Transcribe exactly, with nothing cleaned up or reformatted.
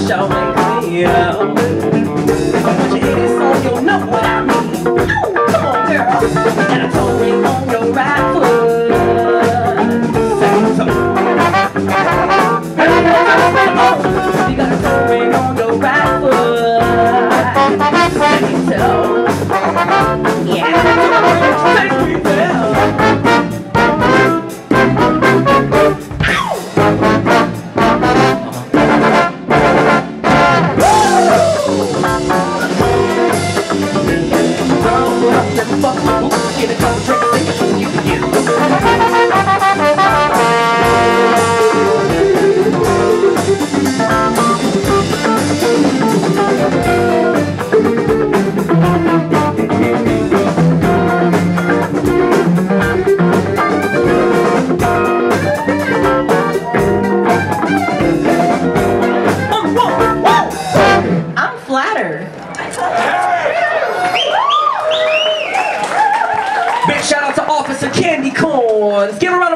show me clear. Put your head on, you'll know what I mean. Ooh, come on, girl. And a toe ring on your right foot. Say so. Oh, you got a toe ring on your right foot. Say so. Yeah. Take me there. Big shout out to Officer Candy Corn. Let's give her a round